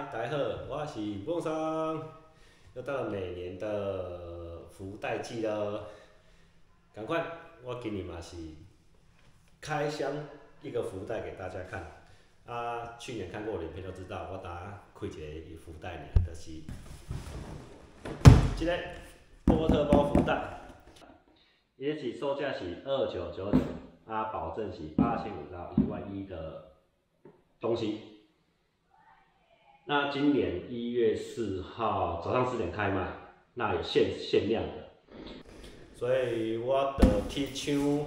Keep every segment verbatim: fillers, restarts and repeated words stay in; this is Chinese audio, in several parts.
大家好，我是梦桑，又到了每年的福袋季了。赶快，我今年嘛是开箱一个福袋给大家看。啊，去年看过我的影片都知道，我打开一个福袋呢，就是这个波特包福袋，也是售价是二九九九，啊，保证是八千五到一万一的东西。那今年一月四号早上十点开卖，那有限限量的，所以我的提抢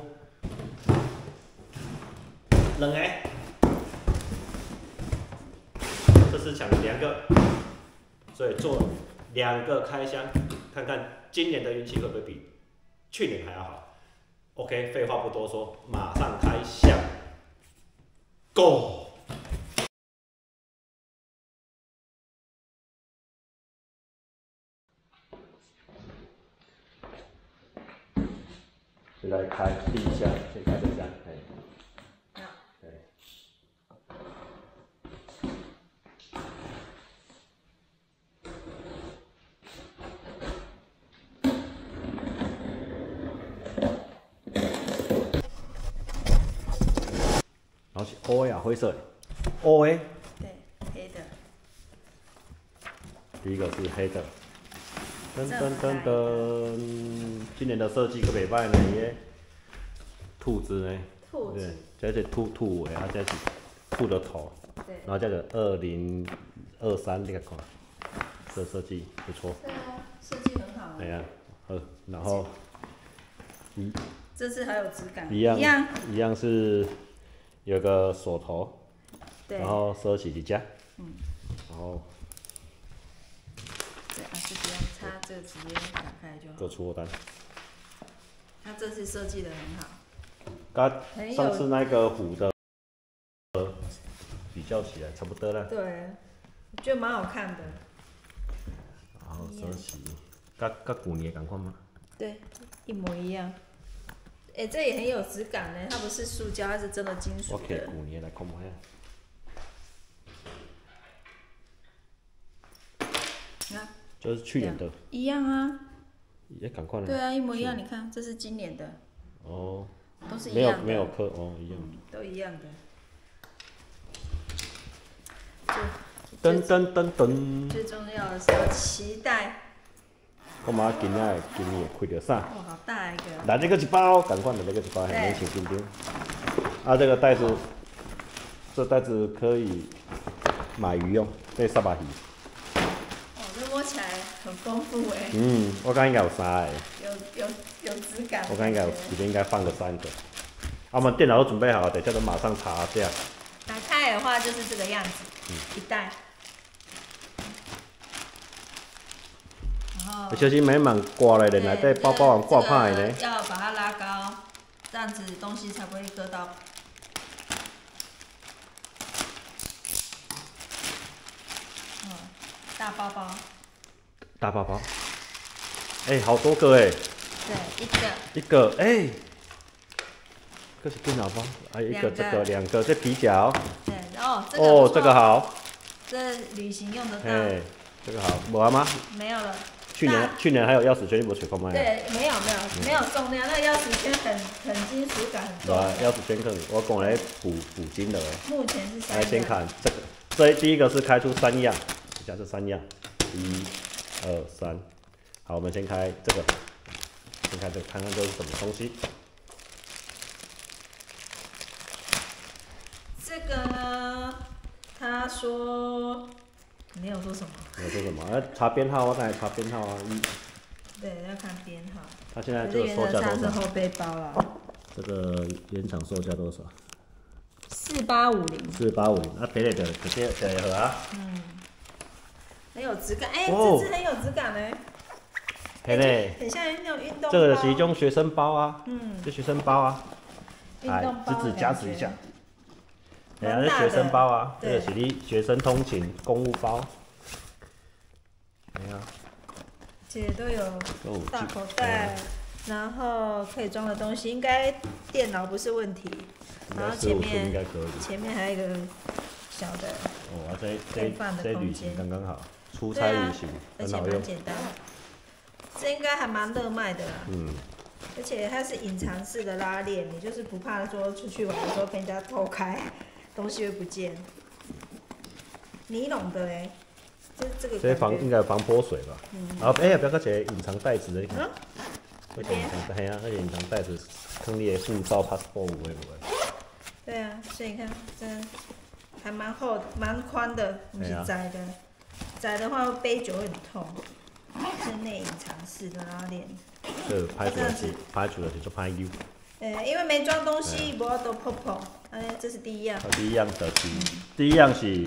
两个，这次抢两个，所以做两个开箱，看看今年的运气会不会比去年还要好。OK， 废话不多说，马上开箱 ，Go！就来开第一箱，先开这箱，哎，对。然后是乌的啊，灰色的，乌的。 对，黑的。 第一个是黑的。噔噔噔噔，今年的设计可袂歹呢，耶！兔子呢？ 兔子。 对，这是兔兔的，啊，这是兔的头。 对。 然后这个二零二三这个款，这设计不错。 对啊，设计很好。 对啊，好，然后一。 这次还有质感。 一样。 一样。 一样是有个锁头，然后收起一架。嗯。然后。 对啊，是不用插，这个直接打开就好。 做出货单。 它这次设计的很好。 跟上次那个虎的比较起来差不多了。 对，我觉得蛮好看的。 然后收起，跟跟去年同款吗？ 对，一模一样。哎、欸，这也很有质感呢，它不是塑胶，它是真的金属的。 我摕去年来看卖啊。 你看。 就是去年的。 一样啊。 也同款。 对啊，一模一样。你看，这是今年的。 哦。 都是一样的。 没有没有刻哦，一样。 嗯、都一样的。 噔噔噔噔。 最重要的是要期待。 我妈今仔今年会开到啥？ 哇，好大一个！ 来这个一包，赶快的这个一包，还没请丁丁。啊，这个袋子，这袋子可以买鱼用，可以杀把鱼。 哦，这摸起来很丰富哎。 嗯，我感觉应该有三个。 有有有质感。 我感觉应该有，里面应该放个三个。啊，我们电脑都准备好了，等一下都马上查价。 打开的话就是这个样子，嗯、一袋。 小心没满挂来的，内底包包完挂歹呢。 要把它拉高，这样子东西才不会割到。嗯，大包包。 大包包。哎、欸，好多个哎。 对，一个。 一个哎。欸这是电脑包，还有一个这个两个，这皮夹。 对，哦，这个哦，这个好。 这旅行用得到。 哎，这个好，没了吗？ 没有了。 去年去年还有钥匙圈，你无找看卖？ 对，没有没有、嗯、没有送量，那钥匙圈很很金属感很重。 对，钥匙圈可以，我讲来补补金的。 目前是三样。 来先看这个，这第一个是开出三样，假设三样，一、二、三。好，我们先开这个，先开这个，看看这是什么东西。 这个呢，他说没有说什么。 没有说什么？要查编号，我刚才查编号啊，一。 对，要看编号。 他现在这个售价多少？ 是后背包啊。 这个原厂售价多少？ 四八五零。 四八五零，啊，别的的直接这一盒啊。 嗯。很有质感，哎、欸，哦、这支很有质感呢。 嘿嘞。 很像那种运动包。 这个是一种学生包啊。 嗯。 这学生包啊。 来， 直指夹持一下。哎呀，这学生包啊，这个是你学生通勤公务包。哎呀， 这些都有大口袋，然后可以装的东西，应该电脑不是问题。然后前面前面还有一个小的， 哦，这可以放的这空间旅行刚刚好，出对啊差旅行而且很好用。 蛮简单。这应该还蛮热卖的啦。 嗯， 而且它是隐藏式的拉链，你就是不怕说出去玩的时候被人家偷开，东西会不见。尼龙的哎，这这个这防感觉应该防泼水吧？ 嗯然后哎呀，不要个这隐藏袋子的，你看， 嗯那个隐藏嘿啊，那个隐藏袋子，坑你的护照、passport 有诶无诶？ 对啊，所以你看这还蛮厚、蛮宽的，不是对啊窄的。窄的话背久会很痛。是内隐藏式的拉链。 这拍出来是这样子拍出来是做拍 U。 呃，因为没装东西，无法度泡泡。哎，这是第一样。 第一样就是第一样是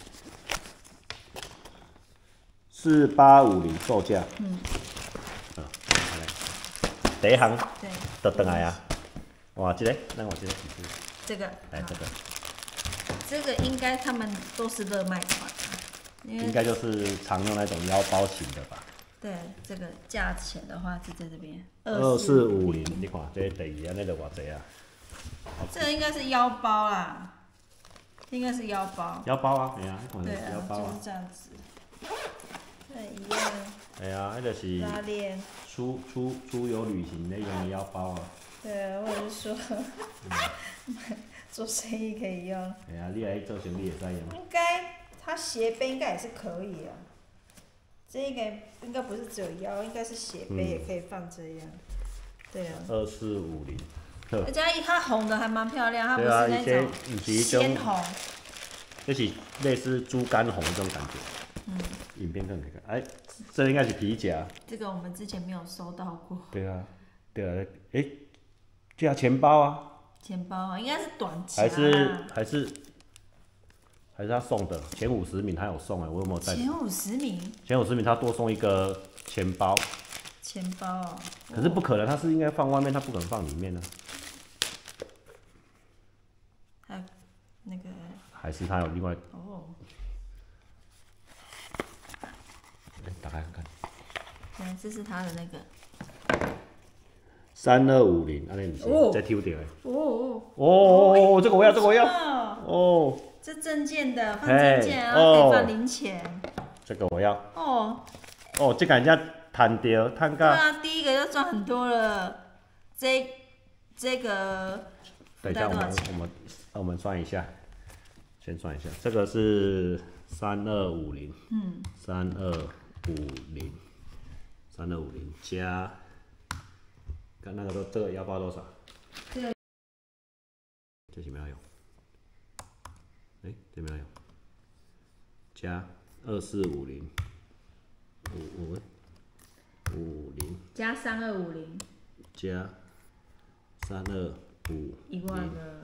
四八五零售价。 嗯。 啊，第一行对。 就转来啊。哇，这个，咱看这个。 这个。 哎，这个。 这个应该他们都是热卖款啊。 应该就是常用那种腰包型的吧。 对，这个价钱的话是在这边。 二四五零，你看这第二安尼就偌济啊？ 这个应该是腰包啦，应该是腰包。 腰包啊，哎呀，你看对是腰包啊。 就是这样子。那一样。 哎呀，那就是拉链。 出出出游旅行那用的腰包啊。 对啊，或者是说做生意可以用。 哎呀，你来做生意也使用。 应该，它斜背应该也是可以啊。这应该应该不是只有腰，应该是斜背也可以放这样。对啊。 二四五零。 而且它红的还蛮漂亮，它不是那种鲜红。 这是类似猪肝红这种感觉。嗯。影片看可以看，哎，这应该是皮夹。 这个我们之前没有收到过。 对啊，对啊，哎，对啊，钱包啊。 钱包啊，应该是短夹。 还是还是还是他送的，前五十名他有送哎，我有没有带？ 前五十名。 前五十名他多送一个钱包。 钱包哦。 可是不可能，他是应该放外面，他不可能放里面呢。 还有那个。 还是他有另外。 哦。 来打开看看。 对，这是他的那个。 三二五零，安尼唔是，再抽到的。 哦。 哦，这个我要，这个我要。哦。 这证件的，放证件，然后可以放零钱。 这个我要。 哦。 哦，这个人家赚到，赚到。 对啊，第一个就赚很多了。这这个。 等一下，我们我们我们算一下，先算一下，这个是三二五零。嗯。三二五零，三二五零加。看那个都，这个腰包多少？ 这个。 这是没有用。哎、欸，这没有用。加二四五零，五五五零。加三二五零。 加三二五。 一万个。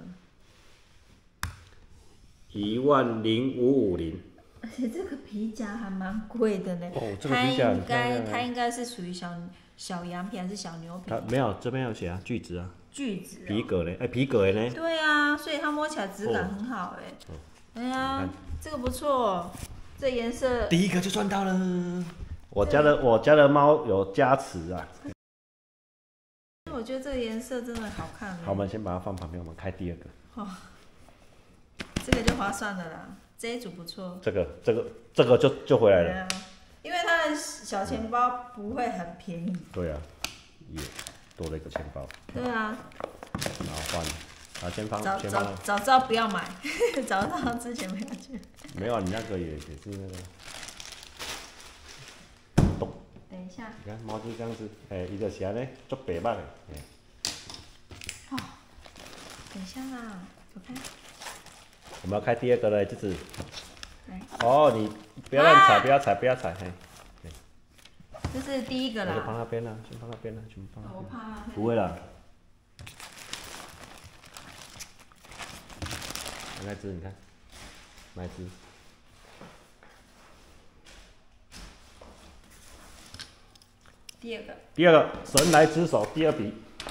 一万零五五零。 而且这个皮夹还蛮贵的呢。 哦，这个皮夹很漂亮。 它应该，它应该是属于小。小羊皮还是小牛皮？ 它没有，这边有写啊，锯子啊。 锯子、喔。 皮革的，哎、欸，皮革的呢？ 对啊，所以它摸起来质感很好哎、欸。哦。哎呀，这个不错，这颜色。 第一个就赚到了。我家的我家的猫有加持啊。 我觉得这个颜色真的好看、欸。 好，我们先把它放旁边，我们开第二个。 哦。这个就划算了啦，这一组不错。 这个这个这个就就回来了。 因为它的小钱包不会很便宜。 对啊，也多了一个钱包。 对啊。 然后换，啊，先放， 早先放。 早知道不要买，早知道之前不要去。 没有啊，你那个也也是那个。咚。 等一下。 你看毛巾这样子，哎、欸，伊就是安尼，足白目的。哎。 哦。等一下啦，我看。 我们要开第二个了，就是。 来。 哦，你不要乱踩，不要踩，不要踩，嘿。 这是第一个啦。 就放那边啦，先放那边啦，全部放那边。 我怕。 不会啦。那只你看，那只。 第二个。 第二个神来之手，第二笔。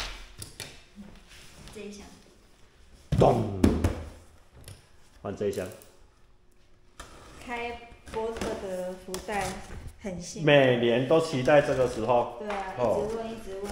这一箱。 咚。换这一箱。 开波特的福袋很幸福。 每年都期待这个时候。 对啊，一直问一直问。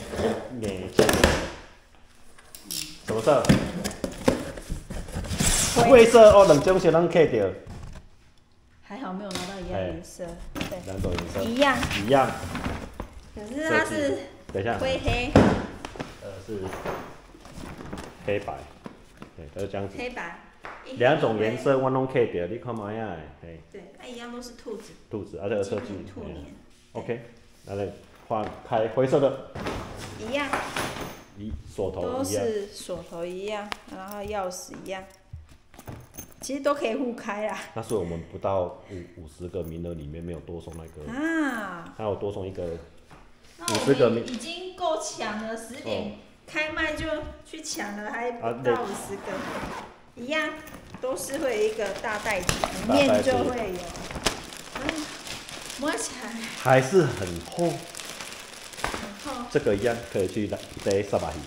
每天。什么色？ 灰色哦，两种色拢刻掉， 还好没有拿到一样颜色，对， 两种颜色一样， 一样。 可是它是等一下， 灰黑， 呃是黑白，对，都是这样子。 黑白。 两种颜色我拢刻掉，你看嘛呀？嘿。 对，它一样都是兔子。 兔子，啊这个设计。 兔年。 OK， 那来换开灰色的。 一样。 一锁头都一样。 是锁头一样，然后钥匙一样，其实都可以互开啦。 那是我们不到五五十个名额里面没有多送那个。 啊。 还有多送一个。 五十个名。已经够抢了，十点。哦开卖就去抢了，还不到五十个，一样都是会有一个大袋子，里面就会有，嗯，摸起来还是很厚， 很厚， 这个一样可以去逮沙巴鱼。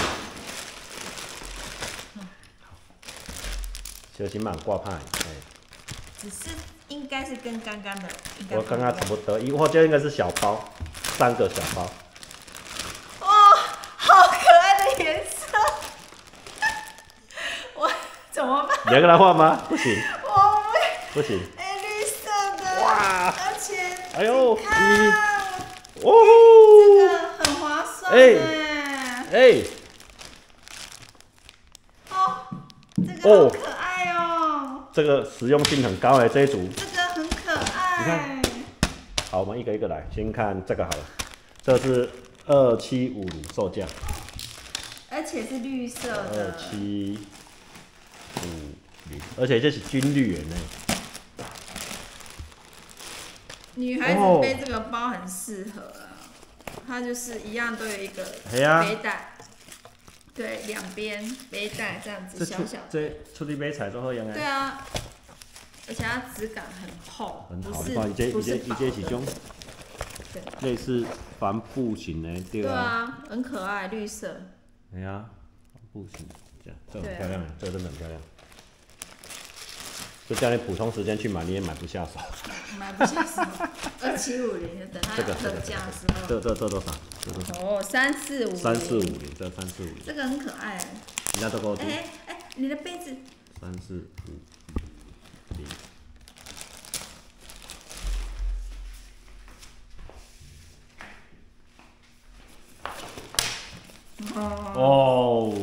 小心嘛，挂牌，哎。 只是应该是跟刚刚的， 我刚刚差不多，我觉得应该是小包，三个小包。 颜色，我怎么办？ 两个人换吗？不行。 我不行。 哎，绿色的。 哇！ 而且， 哎呦， 看， 哦， 这个很划算哎。哎。哦，这个好可爱哦。 这个实用性很高哎，这一组。 这个很可爱。你看。 好，我们一个一个来，先看这个好了。这是二七五零售价。 而且是绿色的。 二七五零，而且这是军绿的呢。 女孩子背这个包很适合啊，它就是一样都有一个背带，对，两边背带这样子小小的。 这处理买菜都好用的。 对啊，而且它质感很厚， 很好。 不是不是薄的。是种类似帆布型的，对啊。对啊，很可爱，绿色。 哎呀，不行，这样这很漂亮，这个真的很漂亮。就叫你普通时间去买，你也买不下手。 买不下手，二七五零，等它有特价的时候。 这这这多少？这多少？ 哦，三四五零。 三四五零，这三四五零。 这个很可爱。 人家都给我读。 哎哎，你的杯子。 三四五零。哦，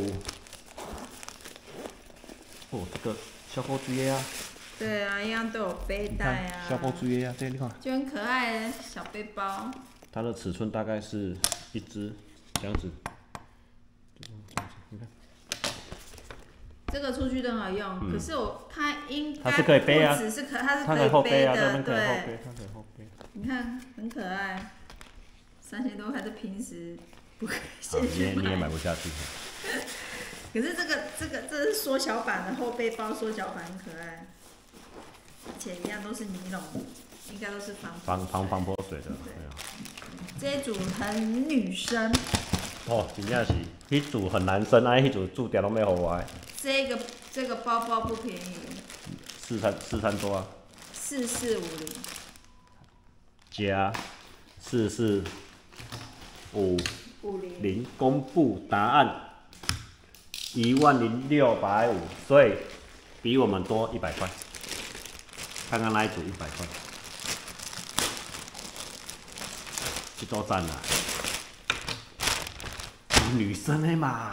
哦，这个小狗追的啊。 对啊，一样都有背带啊。 小狗追的啊，对，你看。 就很可爱的小背包。 它的尺寸大概是一只这样子。你看。 这个出去都很好用，嗯、可是我它应该它是可以背啊， 只是可它是可以背的， 对。 它可以后背。 你看，很可爱，三千多还是平时不可以现去买。你也买不下去。 可是这个这个这是缩小版的后背包，缩小版很可爱，而且一样都是尼龙，应该都是防防防防泼水的。对啊。 这一组很女生。 哦，真正是，迄组很男生，啊，迄组注定拢要互我的。 这个这个包包不便宜。 四三四三多啊。 四四五零。 加四四五零，公布答案一万零六百五，所以比我们多一百块。看看那一组一百块，这多赞啊！女生的嘛。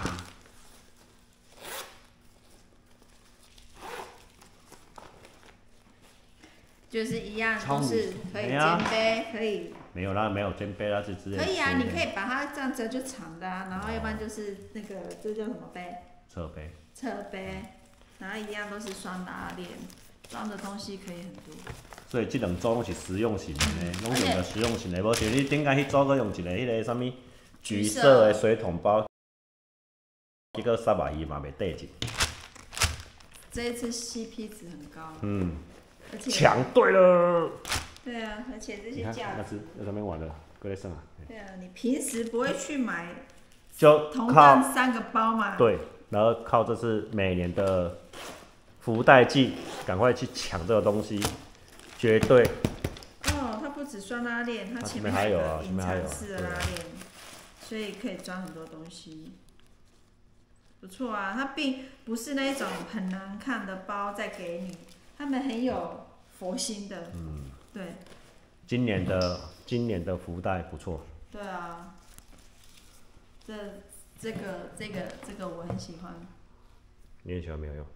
就是一样，都是可以肩背，可以。 没有啦，没有肩背啦，就直接。 可以啊，你可以把它这样折就长的啊，然后要不然就是那个这叫什么背？ 侧背。 侧背，然后一样都是双拉链，装的东西可以很多。 所以这两组拢是实用型的，拢用个实用型的，无像你顶下迄组佫用一个迄个啥物橘色的水桶包，结果三百二嘛袂对劲。 这一次 C P 值很高。 嗯。抢对了。 对啊，而且这些价格。那是在上面玩的，过来算啊。 对啊，你平时不会去买。 就同样三个包嘛。 对，然后靠这次每年的福袋季，赶快去抢这个东西，绝对。 哦，它不止双拉链，它前面还有隐藏式的拉链，所以可以装很多东西。 不错啊，它并不是那种很难看的包再给你，他们很有佛心的。嗯，对。 今年的今年的福袋不错。 对啊，这这个这个这个我很喜欢。 你很喜欢没有用。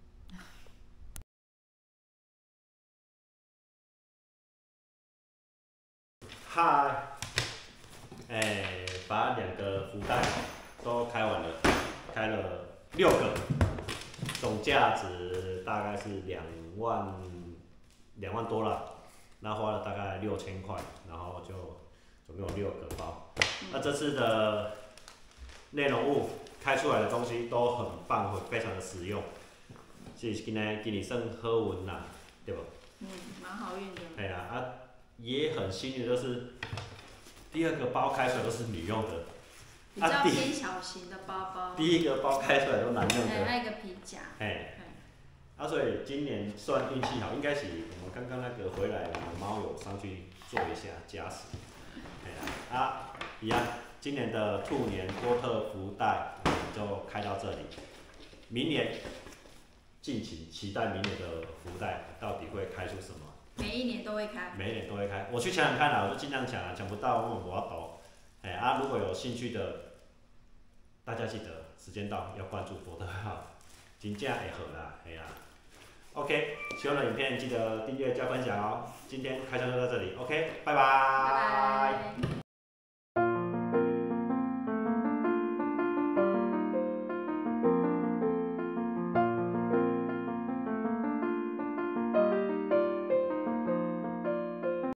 嗨，哎，把两个福袋都开完了，开了六个，总价值大概是两万两万多了，那花了大概六千块，然后就总共有六个包。那这次的内容物开出来的东西都很棒，非常的实用，是今天今年算好运啦，对不？ 嗯，蛮好运的。 哎呀啊，也很幸运，就是第二个包开出来都是女用的， 比较偏小型的包包。 第一个包开出来都男用的。 还有一个皮夹。 哎。啊，所以今年算运气好，应该是我们刚刚那个回来，我们猫友上去做一下加时。哎呀，啊，一样，今年的兔年多特福袋就开到这里，明年敬请期待明年的福袋到底会开出什么。 每一年都会开。 每一年都会开，我去抢抢看啦，我就尽量抢啊，抢不到我我要抖。哎啊，如果有兴趣的，大家记得时间到要关注博德号，真正会好啦，哎呀。OK， 喜欢的影片记得订阅加分享哦。今天开箱就到这里 ，OK， 拜拜。 拜拜。